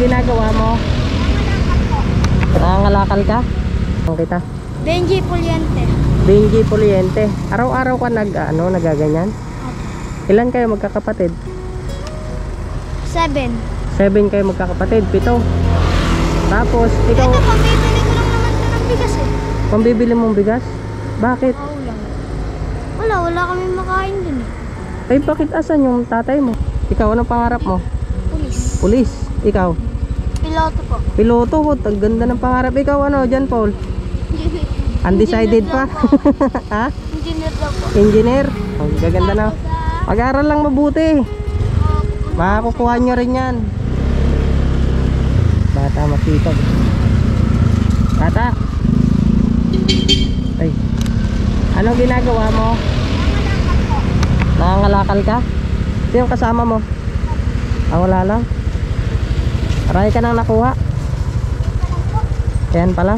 ginagawa mo? Nangangalakal ka? Ang kita? Benji Puliente. Benji Puliente. Araw-araw ka nagaganyan? Ilan kayo magkakapatid? 7. 7 kayo magkakapatid, 7. Tapos, ikaw... Ito, pambibili ko lang naman ito ng bigas eh. Pambibili mong bigas? Bakit? Wala kami makain dun eh. Ay, bakit asan yung tatay mo? Ikaw, anong pangarap mo? Pulis. Pulis. Ikaw? Piloto po. Piloto. Ang ganda ng pangarap. Ikaw ano, John Paul? Undecided pa? Ha? Engineer daw po. Engineer? Ang gaganda na. Mag-aral lang mabuti. Makakukuha nyo rin yan. Bata masipag. Bata. Ay. Anong ginagawa mo? Nangangalakal ka? Sino yung kasama mo? Wala lang. Marami ka nang nakuha. Yan pa lang.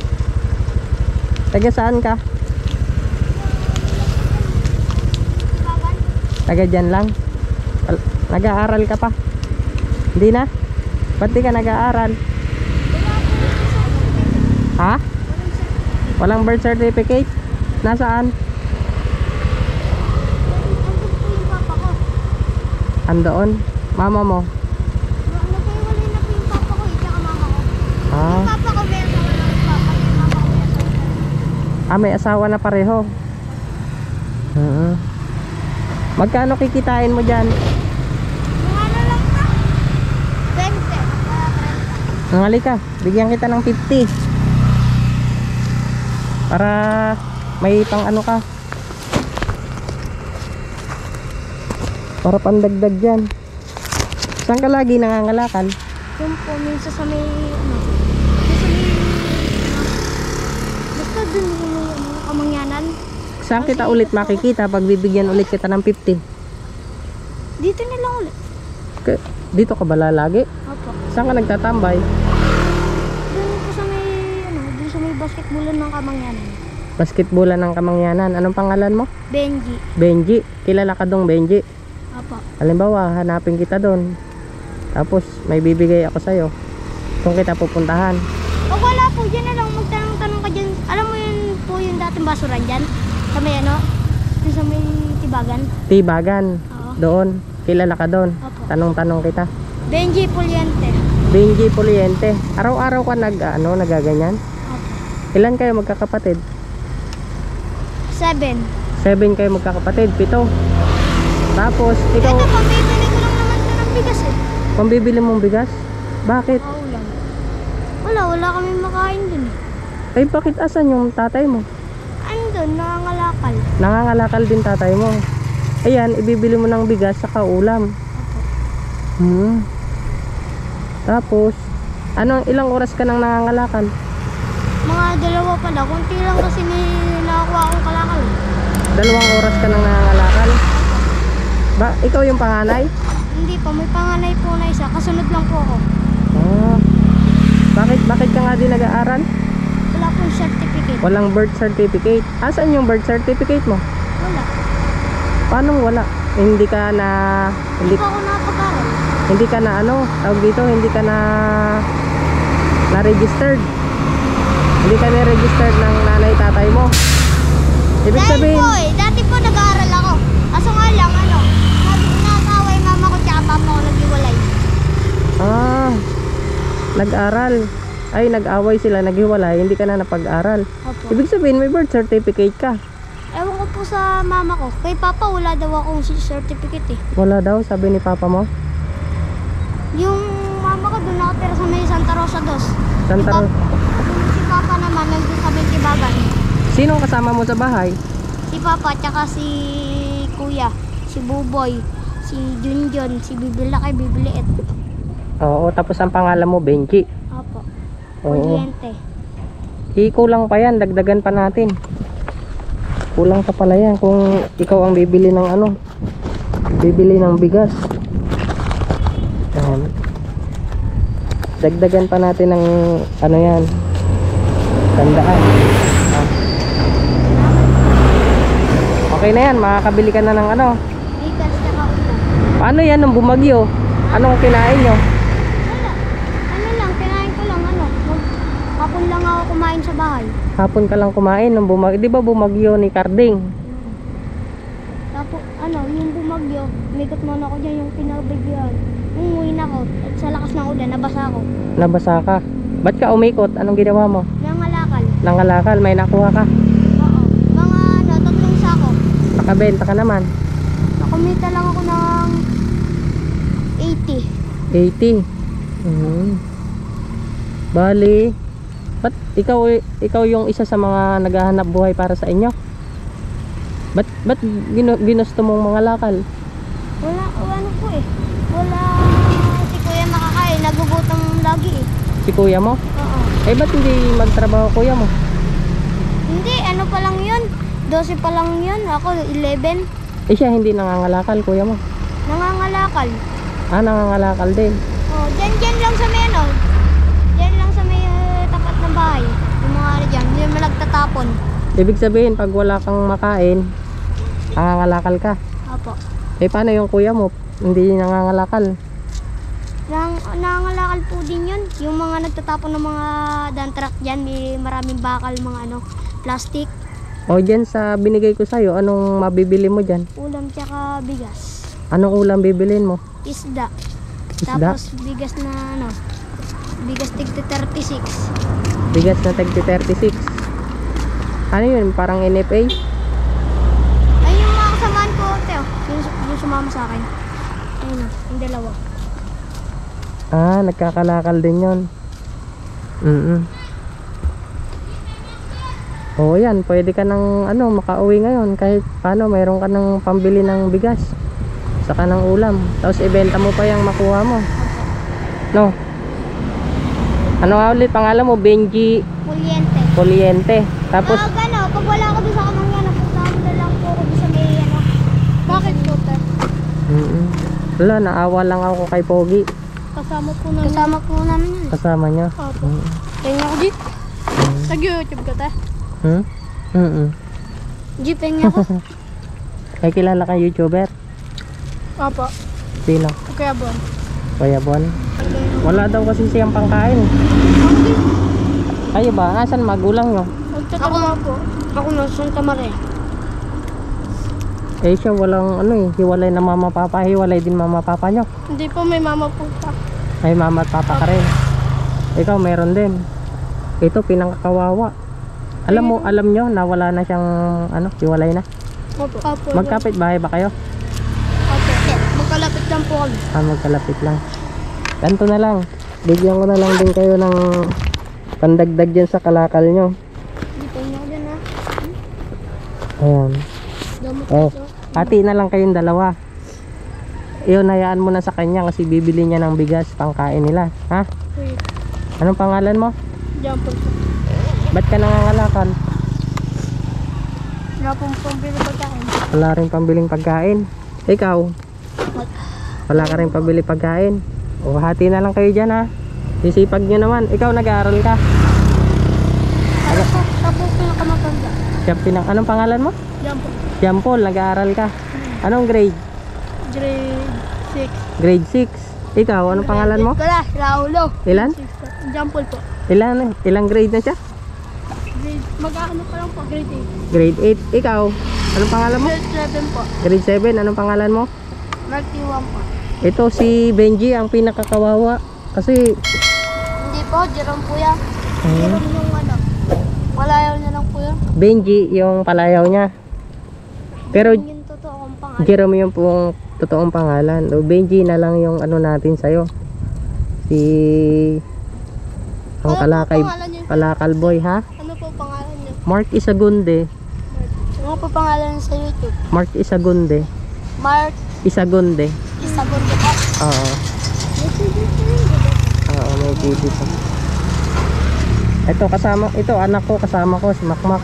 Taga saan ka? Taga dyan lang. Nag-aaral ka pa? Hindi na? Ba't di ka nag-aaral? Ha? Walang birth certificate? Nasaan? Andoon? Mama mo? Nagkahiwalay na po yung papa ko, tsaka mama ko. Ah. Yung papa ko may asawa na yung papa, yung mama ko may asawa. May asawa na pareho. Magkano kikitain mo dyan? Yung ano lang na? 20. Nangali ka, bigyan kita ng 50 para may pang ano ka, para pandagdag dyan. Saan ka lagi nangangalakal? Yung po, minsan sa may ano, basta dun yung Kamangyanan. Saan kita ulit makikita pag bibigyan ulit kita ng 50? Dito na lang ulit. Dito ka ba lalagi? Opo. Saan ka nagtatambay? Dun po sa may ano, dun sa may basketballan ng Kamangyanan. Basketballan ng Kamangyanan. Anong pangalan mo? Benji. Benji. Kilala ka dong Benji? Opo. Halimbawa, hanapin kita doon. Tapos may bibigay ako sa'yo. Kung kita pupuntahan. O wala po, dyan na lang magtanong-tanong ka dyan. Alam mo yun po yung dating basuran dyan? Sa may ano? Yung sa may Tibagan. Tibagan. Oo. Doon. Kilala ka doon. Opo. Tanong-tanong kita. Benji Puliente. Benji Puliente. Araw-araw ka nagaganyan? Opo. Ilan kayo magkakapatid? 7. 7 kayo magkakapatid. 7. Tapos, ikaw, Ito, pambibili ko lang naman ito ng bigas eh. pambibili mong bigas? Bakit? Wala kami makain dun eh. Ay, bakit asan yung tatay mo? Andun, nangangalakal. Nangangalakal din tatay mo. Ayan, ibibili mo ng bigas sa kaulam. Tapos, ilang oras ka nang nangangalakal? Mga 2 pa daw. Kunti lang kasi nakakuha akong kalakal. 2 oras ka nang nangangalakal? Ba, ikaw yung panganay? Hindi pa, may panganay po na isa. Kasunod lang po ako. Bakit ka nga din nag-aaral? Wala pong certificate. Walang birth certificate. Asan yung birth certificate mo? Wala. Paano wala? Hindi ka na... Hindi pa ako nakapag-aral. Hindi ka na tawag dito, hindi ka na registered. Hindi ka na registered ng nanay tatay mo. Ibig sabihin, Dati po nag-aaral ako. Kaso nga lang, nag-away mama ko tsaka papa ko nag-iwalay. nag-aral. Ay, nag-away sila, naghiwalay, hindi ka na napag-aral. Opo. Ibig sabihin, may birth certificate ka. Ewan ko po sa mama ko. Kay papa wala daw akong certificate eh. Wala daw, sabi ni papa mo. Yung mama ko doon nakatira sa may Santa Rosa dos. Santa Rosa. Si papa naman nandun sa may Tibagan. Sinong kasama mo sa bahay? Si papa tsaka si kuya, si Buboy, si Junjun, si Bibilaki, Bibiliit. Oo, tapos ang pangalan mo, Benji. Opo. Oo. Puliente. Kulang pa yan, dagdagan pa natin. Kulang pa pala yan kung ikaw ang bibili ng bibili ng bigas. Dagdagan pa natin ng yan, tandaan. Okay na yan, makakabili ka na ng Bigas tsaka ulam. Paano yan nung bumagyo? Anong kinain nyo? Wala. kumain sa bahay. Hapon ka lang kumain nung di ba bumagyo ni Carding? Tapos, yung bumagyo, umikot muna ako dyan yung pinabigyan. Umuwi na ako, at sa lakas ng ulan, nabasa ako. Nabasa ka. Ba't ka umikot? Anong ginawa mo? Nangalakal. Nangalakal, may nakuha ka. Oo. Mga 3 sako. Nakabenta ka naman. Nakumita lang ako ng 80. 80. Bali, ba't ikaw yung isa sa mga naghahanap buhay para sa inyo? Ba't ginusto mong mga lakal? Wala po eh. Wala si kuya makakain. Nagugutom lagi eh. Si kuya mo? Oo. Ba't hindi magtrabaho kuya mo? Hindi, pa lang yun. 12 pa lang yun. Ako 11. Siya hindi nangangalakal kuya mo? Nangangalakal. Nangangalakal din. Oh, dyan lang sa may Dyan lang sa may tapat ng bahay. Yung mga dyan, hindi naman nagtatapon. Ibig sabihin, pag wala kang makain, nangangalakal ka. Apo. Paano yung kuya mo? Hindi nangangalakal. Nangangalakal po din yun. Yung mga nagtatapon ng mga dump truck dyan, may maraming bakal, mga plastic. O dyan sa binigay ko sa'yo, anong mabibili mo dyan? Ulam tsaka bigas. Anong ulam bibilin mo? Isda. Isda? Tapos bigas na bigas tigti 36. Bigas na tagti 36. Ano yun? Parang NFA? Ay, yung mga kasamaan ko, Teo. Yung sumama sa akin. Ayun yung dalawa. Nagkakalakal din yun. Oo yan, pwede ka nang makauwi ngayon kahit paano mayroon ka ng pambili ng bigas saka ng ulam, tapos ibenta mo pa yung makuha mo, no? Ano nga ulit pangalan mo? Benji Puliente. Tapos pag wala ako doon sa kamangyan, napuntahan na lang po ako doon sa may Bakit po, Te? Wala, naawa lang ako kay Pogi. Kasama po namin yun. Kasama niya. Opo. Tingnan ako, Jeep. Nag-YouTube ka, Te? Jeep, tingnan ako. Ay, kilala kang YouTuber? Opo. Sino? Kuya Bon. Kuya Bon? Wala daw kasi siyang pangkain. Kayo ba? Nasaan magulang nyo? Ako po. Ako na Santa Maria. Siya walang hiwalay na mama papa. Hiwalay din mama papa nyo. Hindi po, may mama po pa. Ay, mama at papa ka rin. Ikaw meron din. Ito pinangkakawawa. Alam nyo na wala na siyang hiwalay na. Opo. Magkapit bahay ba kayo? Opo. Magkalapit lang po kami. Magkalapit lang. Ganito na lang. Bigyan ko na lang din kayo ng pandagdag dyan sa kalakal nyo. Hindi po niya dyan ha. Ayan. Gamot Hati na lang kayong dalawa. Iyon, hayaan mo na sa kanya kasi bibili niya ng bigas pangkain nila. Ha? Wait. Anong pangalan mo? Jumper po. Ba't ka nangangalakal? Wala pong pambili pagkain. Wala rin pambiling pagkain. Ikaw? Wala ka rin pambili pagkain. O, hati na lang kayo dyan ha. Sisipag nyo naman. Ikaw nag-aaral ka? Tapos pinakamatanda. Anong pangalan mo? Jumper. Jampol, nag-aaral ka. Anong grade? Grade 6. Grade 6. Ikaw, anong pangalan mo? Wala, Raulo. Ilan? Jumper po. Ilang grade na siya? Mag-ano pa lang po, grade 8. Grade 8. Ikaw, anong pangalan mo? Grade 7 po. Grade 7. Anong pangalan mo? Marty 1 po. Ito si Benji, ang pinakakawawa. Kasi Hindi po, Jerome po yan. Jerome yung palayaw niya lang po yan. Benji yung palayaw niya. Pero Yung totoo kong pangalan. Jerome yung pong totoong pangalan. O, Benji na lang yung natin sa'yo. Si ang kalakal boy, ha? Ano po pangalan niyo? Mark Isagunde. Ano po pangalan niyo sa YouTube? Mark Isagunde. Mark Isagunde. Isagunde po. Oo. Oo, may TV pa. Ito anak ko, kasama ko si Makmak.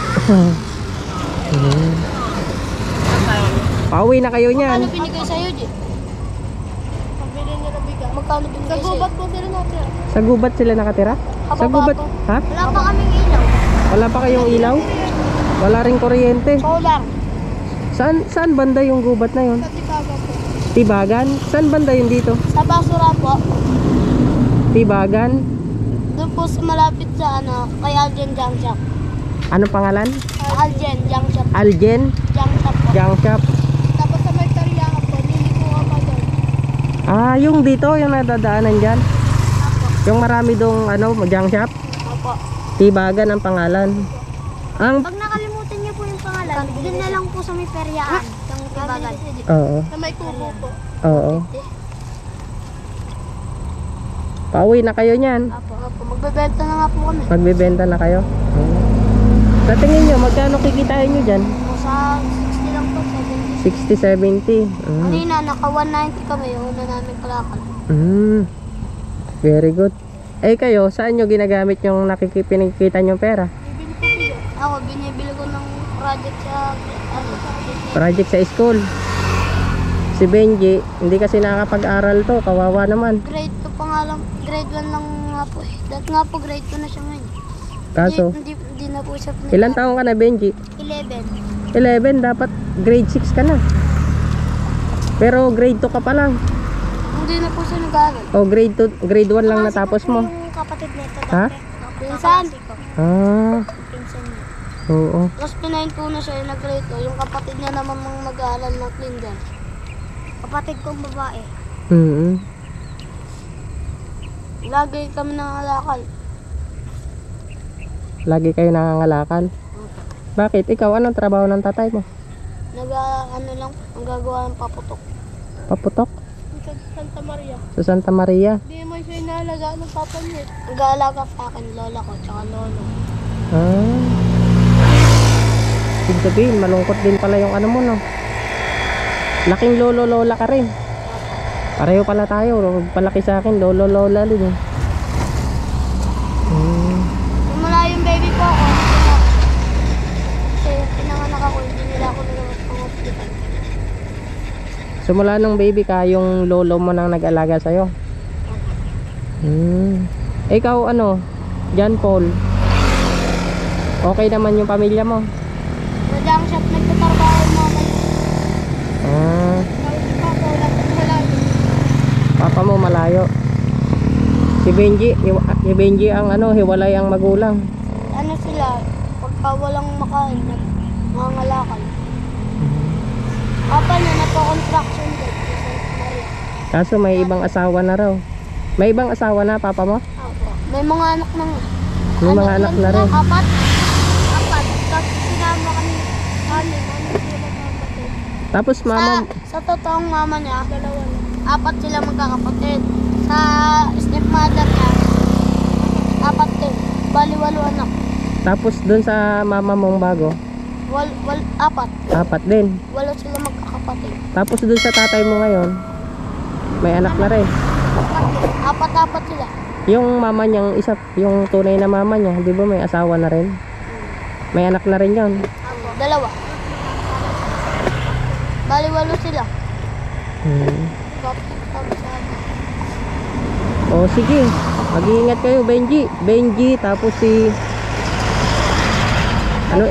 Pauwi na kayo niyan. Magkano binigay sa'yo, G? Pabili niyo na bigas. Magkano binigay sa'yo? Sa gubat po sila natin. Sa gubat sila nakatira? Sa gubat? Ha? Wala pa kaming ilaw. Wala pa kayong ilaw? Wala ring kuryente? Solar. Saan banda yung gubat na yun? Sa Tibaga po. Tibagan? Saan banda yun dito? Sa basura po. Tibagan? Doon po sa malapit sa kay Algen Junk Shop. Ano pangalan? Algen Junk Shop. Algen Junk Shop po. Junk Shop. Tapos sa may Tariakan po, nilipo ka pa doon. Ah, yung dito, yung nadadaanan dyan. Apo. Yung marami dong junk shop. Opo. Tibagan ang pangalan. Ang Pag nakalimutan niyo po yung pangalan, doon na lang po sa may Periaan. Yung Tibagan. oo. Sa may kubo po. Oo. Pauwi na kayo niyan. Apo. Magbebenta na nga po kami. Magbebenta na kayo. Sa tingin nyo, magkano kikitain nyo dyan? Sa 60 lang po, 70. 60, 70. Kanina, naka 190 kami. Yung una namin kalakal. Very good. Eh kayo, saan nyo ginagamit yung pinagkita nyo pera? Ako, binibili ko ng project sa Project sa school. Si Benji, hindi kasi nakakapag-aral to. Kawawa naman. grade 2 pa nga lang. Grade 1 lang nga po eh. Dahil nga po grade 2 na siya ngayon. Kaso, Hindi na po siya pinag- ilan taong ka na, Benji? 11. 11, dapat grade 6 ka na. Pero grade 2 ka pa lang. Hindi na po siya nag-aaral. O grade 2, grade 1 lang natapos mo. Yung kapatid nito dati. Ha? Pinsan. Ah, Pinsan niya. oo. Tapos pinahinto na siya yung nag-grade 2. Yung kapatid niya naman mang mag-aaral ng Clinton. Kapatid kong babae. Lagi kami nangalakal. Lagi kayo nangangalakal. Bakit? Ikaw, anong trabaho ng tatay mo? Nagagawa ng paputok. Paputok? Sa Santa Maria. Sa Santa Maria? Hindi mo siya inalaga ng papa niya. Nag-aalaga sa akin, lola ko, tsaka lolo. Ah. Ibig sabihin, malungkot din pala yung ano mo, no? Laking lolo-lola ka rin. Pareho pala tayo. Palaki sa akin, lolo-lola din eh. Simula yung baby ko ako, kasi pinanganak ako, hindi nila ako nilabas pang hospital. Simula nung baby ka, yung lolo mo nang nag-alaga sa'yo. Ikaw ano, John Paul, okay naman yung pamilya mo? Sa junk shop, nagtatrabaho yung mama niya. Ah, Ako, wala papa mo malayo. Si Benji ang hiwalay ang magulang. Ano sila, pagka walang makain, nangangalakal. Papa niya, nagpa-construction din sa Santa Maria. Kaso may ibang asawa na raw. May ibang asawa na papa mo? Opo. May mga anak na nga. May mga anak na rin. Apat. Tapos sinama kami. Ano sila magkakapatid. Tapos mama, Sa totoong mama niya, apat sila magkakapatid. Sa stepmother niya, apat din. Bali, 8 anak. tapos dun sa mama mong bago, Apat. apat din. 8 sila magkakapatid. Tapos dun sa tatay mo ngayon, may anak na rin. Apat sila. Yung mama niyang isa, yung tunay na mama niya, di ba may asawa na rin? May anak na rin yun. 2. Bali, 8 sila. O sige, mag-iingat kayo, Benji, tapos si ano,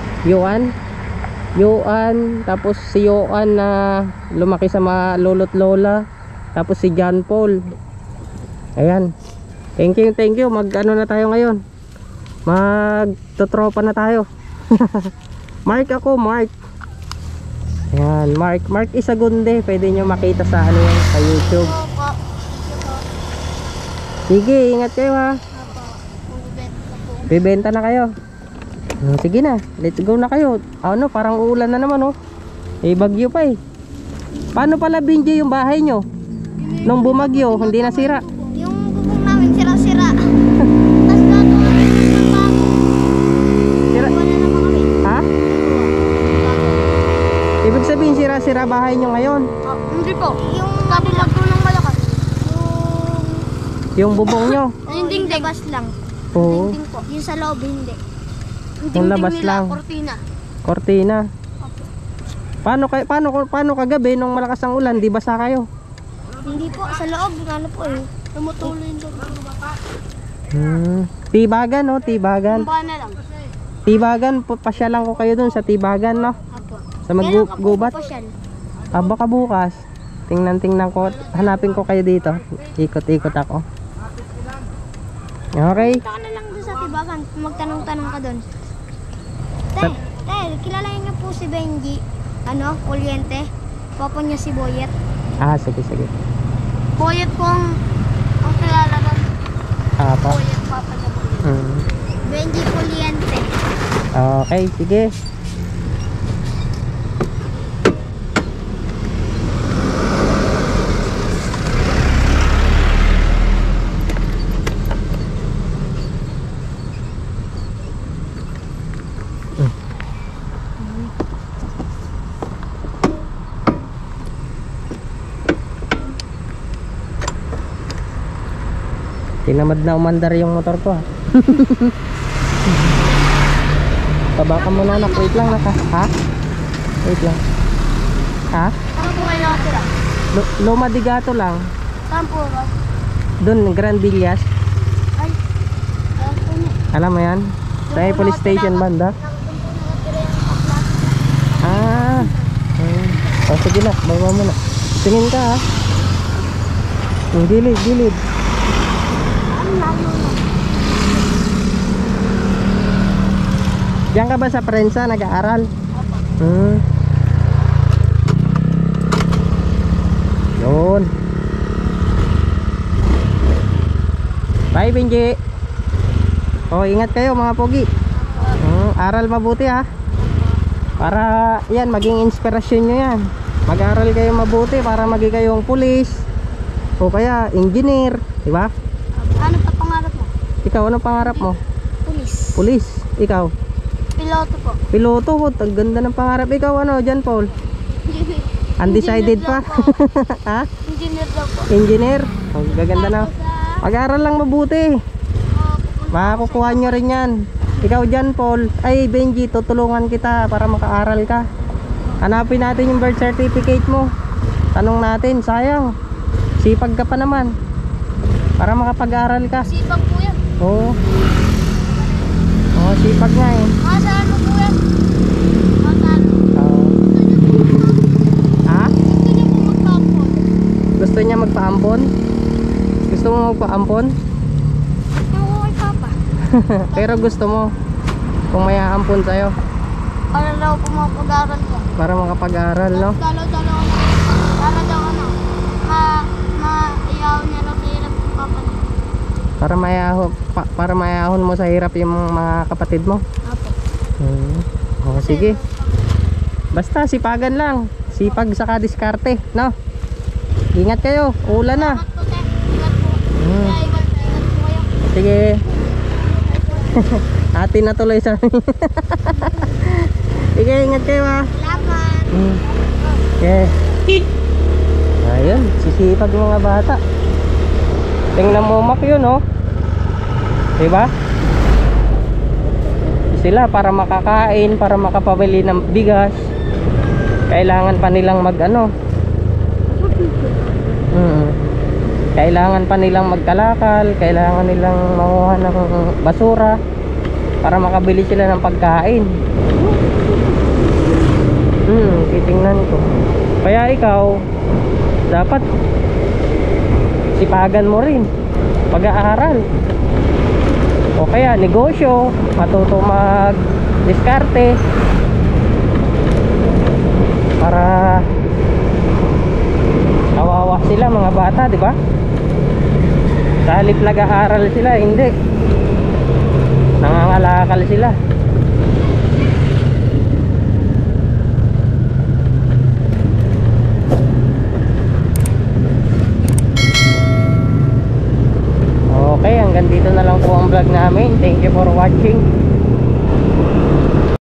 Yoan, tapos si Yoan na lumaki sa mga lolo't lola, tapos si John Paul. Ayan, thank you. Mag-ano na tayo ngayon, magtotropa na tayo. Mark ako, Mark. Ayan, Mark Isagunde. Pwede nyo makita sa sa YouTube. Sige, ingat kayo ha. Bibenta na kayo. Sige na, let's go na kayo. Ano, parang uulan na naman oh. Bagyo pa eh. Paano pala, Benji, yung bahay nyo? Nung bumagyo, hindi nasira. Yung bubong namin sira-sira. Tapos gagawa namin ng bago. Sira? Wala naman kami. Ha? Ibig sabihin sira-sira bahay nyo ngayon? Hindi po. Yung kabila po ng malakas. Yung bubong nyo? Yung dingding. Labas lang. Oo. Dingding po. Yung sa loob, hindi. Yung labas lang. Cortina. Cortina. Paano kagabi nung malakas ang ulan, di basa kayo? Hindi po, sa loob. Ano po eh. Tumutuloy yung loob. Tibagan no, tibagan. Tumba na lang. Tibagan, pasyalan ko kayo dun sa tibagan no. Apo. Sa maggubat. Pasyal. Baka bukas. Tingnan ko, hanapin ko kayo dito. Ikot-ikot ako. Okay. Punta ka na lang doon sa Tibagan. Magtanong-tanong ka doon. Te, Sa- kilala niyo po si Benji. Ano? Kuryente. Papa niya si Boyet. Ah, sige, sige. Boyet po ang kilala doon. Apa. Boyet, papa niya Boyet. Hmm. Benji Kuryente. Okay, sige. Tinamad na umandar yung motor ko ha. Taba ka muna anak. Wait lang naka. Ha? Wait lang. Ha? Saan po kayo nakatira? Loma de Gato lang. Saan po ba? Doon, Grandillas. Ay, alam po niya. Alam mo yan? Sa police station banda. Doon po nakatira yung kaplas. Ah. Oh, sige na. Bawa mo na. Tingin ka ha. Gilid, gilid. Ang layo na. Diyan ka ba sa prensa nag-aaral? Opo. Yun. Bye Benji. Oh, ingat kayo mga pogi. Aral mabuti ha. Para yan maging inspirasyon nyo yan. Mag-aral kayo mabuti para maging kayong pulis o kaya engineer, di ba? Ano pa pangarap mo? Ikaw ano pangarap mo? Pulis. Pulis. Ikaw? Piloto po. Piloto ko. Ang ganda ng pangarap. Ikaw ano, John Paul? Undecided pa? Ha? Engineer daw po. Engineer? Ang gaganda na. Mag-aral lang mabuti. Pupunta Makakukuha nyo rin yan. Ikaw dyan Paul. Ay Benji, tutulungan kita para makaaral ka. Hanapin natin yung birth certificate mo. Tanong natin, sayang. Sipag ka pa naman. Para makapag-aral ka. sipag po yan. Oo. Oo, sipag nga eh. Sa ano po yan? Sa ano? Oo. Ha? Gusto niyo po magpapon. Gusto niya magpaampon? Gusto mo magpaampon? Yung ko kay Papa. Pero gusto mo kung may aampon sa'yo Para daw po mapag-aral ko. para makapag-aral, no? Dalo-dalo ako. Para daw ano. Maiyaw niya daw sa hirap ng Papa niya. Para mayahon mo sa hirap yung mga kapatid mo. Apo. Oh, sige. Basta sipagan lang. Sipag saka diskarte, no? Ingat kayo, ulan na. Ingat po, te. Ingat po. Hmm. Kaya ingat po kayo. Sige. Atin na tuloy sa sige, ingat kayo ha. Salamat. Okay. Ayun, sisipag mga bata. Tingnan mo mak yun, oh. Diba? Sila para makakain, para makapabili ng bigas, kailangan pa nilang kailangan pa nilang magkalakal, kailangan nilang manguha ng basura para makabili sila ng pagkain. Titingnan ko. Kaya ikaw dapat sipagan mo rin pag-aaral o kaya negosyo, matuto mag diskarte para kawawa sila mga bata, di ba? Sa halip nag-aaral sila, hindi, nangangalakal sila. Okay, hanggang dito na lang po ang vlog namin. Thank you for watching.